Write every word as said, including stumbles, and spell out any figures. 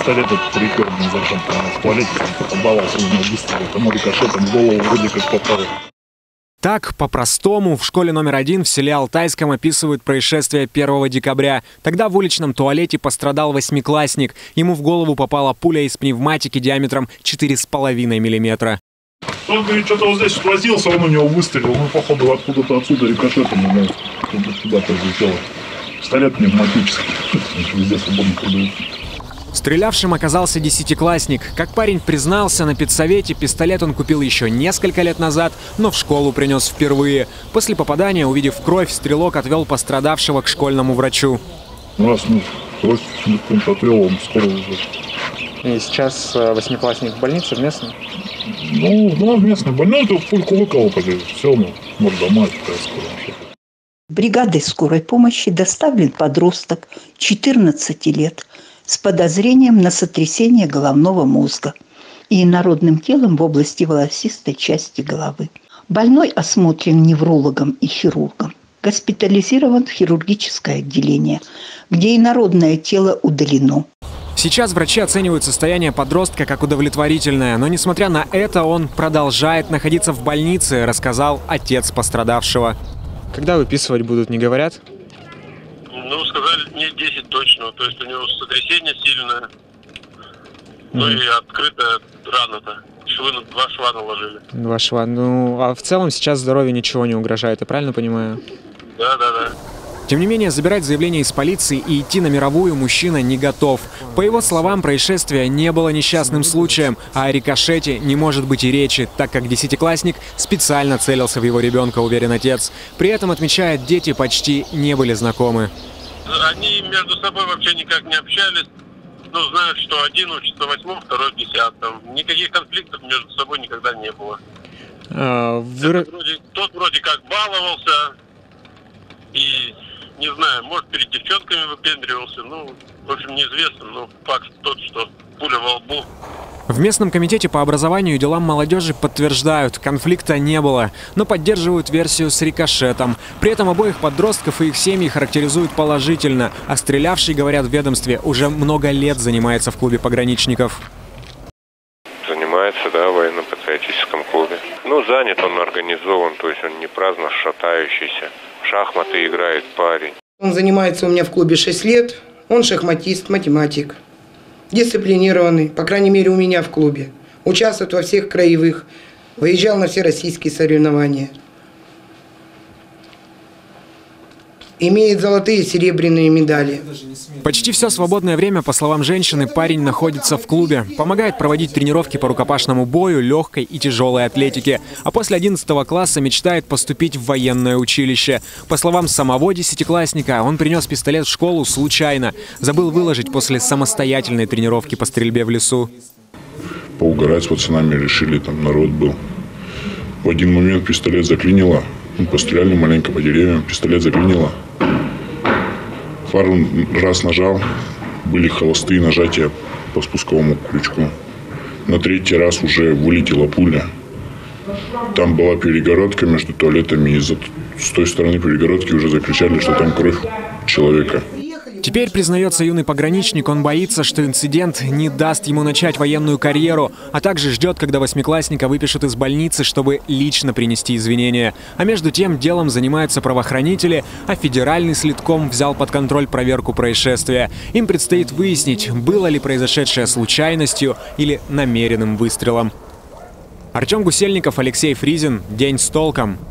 пистолет этот рекордный зачем в туалете побаловался, у него выстрелил, тому рикошетом в голову вроде как попал. Так, по-простому, в школе номер один в селе Алтайском описывают происшествие первого декабря. Тогда в уличном туалете пострадал восьмиклассник. Ему в голову попала пуля из пневматики диаметром четыре с половиной миллиметра. Он говорит, что-то вот здесь возился, он у него выстрелил. Ну, походу, откуда-то отсюда рикошетом ему сюда прилетело. Пистолет пневматический. Везде свободно продают. Стрелявшим оказался десятиклассник. Как парень признался на педсовете, пистолет он купил еще несколько лет назад, но в школу принес впервые. После попадания, увидев кровь, стрелок отвел пострадавшего к школьному врачу. Раз, ну, кровь отвел, он скоро уже. И сейчас восьмиклассник в больнице, в местной? Ну, ну, в местной больнице, ну, это пульку выколопали, все, ну, может, дома, такая скоро. Бригадой скорой помощи доставлен подросток четырнадцати лет с подозрением на сотрясение головного мозга и инородным телом в области волосистой части головы. Больной осмотрен неврологом и хирургом. Госпитализирован в хирургическое отделение, где инородное тело удалено. Сейчас врачи оценивают состояние подростка как удовлетворительное, но несмотря на это он продолжает находиться в больнице, рассказал отец пострадавшего. Когда выписывать будут, не говорят? Ну, сказали дней десять точно, то есть у него сотрясение сильное, ну mm. и открытая рана-то, швы, два шва наложили. Два шва, ну а в целом сейчас здоровью ничего не угрожает, я правильно понимаю? Да, да, да. Тем не менее, забирать заявление из полиции и идти на мировую мужчина не готов. По его словам, происшествие не было несчастным случаем, а о рикошете не может быть и речи, так как десятиклассник специально целился в его ребенка, уверен отец. При этом, отмечает, дети почти не были знакомы. Они между собой вообще никак не общались. Ну, знают, что один учится в восьмом, второй в десятом. Никаких конфликтов между собой никогда не было. А, вы... вроде, тот вроде как баловался и... Не знаю, может, перед девчонками выпендривался, ну, в общем, неизвестно, но факт тот, что пуля во лбу. В местном комитете по образованию и делам молодежи подтверждают, конфликта не было, но поддерживают версию с рикошетом. При этом обоих подростков и их семьи характеризуют положительно, а стрелявший, говорят в ведомстве, уже много лет занимается в клубе пограничников. Занимается, да, в военно-патриотическом клубе. Ну, занят он, организован, то есть он не праздно шатающийся. В шахматы играет парень. Он занимается у меня в клубе шесть лет. Он шахматист, математик. Дисциплинированный, по крайней мере, у меня в клубе. Участвует во всех краевых. Выезжал на все российские соревнования. Имеет золотые и серебряные медали. Почти все свободное время, по словам женщины, парень находится в клубе. Помогает проводить тренировки по рукопашному бою, легкой и тяжелой атлетике. А после одиннадцатого класса мечтает поступить в военное училище. По словам самого десятиклассника, он принес пистолет в школу случайно. Забыл выложить после самостоятельной тренировки по стрельбе в лесу. Поугарать с пацанами решили, там народ был. В один момент пистолет заклинило. Мы постреляли маленько по деревьям, пистолет заклинило. Фару раз нажал, были холостые нажатия по спусковому крючку. На третий раз уже вылетела пуля. Там была перегородка между туалетами, и с той стороны перегородки уже закричали, что там кровь человека. Теперь, признается юный пограничник, он боится, что инцидент не даст ему начать военную карьеру, а также ждет, когда восьмиклассника выпишут из больницы, чтобы лично принести извинения. А между тем делом занимаются правоохранители, а федеральный следком взял под контроль проверку происшествия. Им предстоит выяснить, было ли произошедшее случайностью или намеренным выстрелом. Артем Гусельников, Алексей Фризин. День с толком.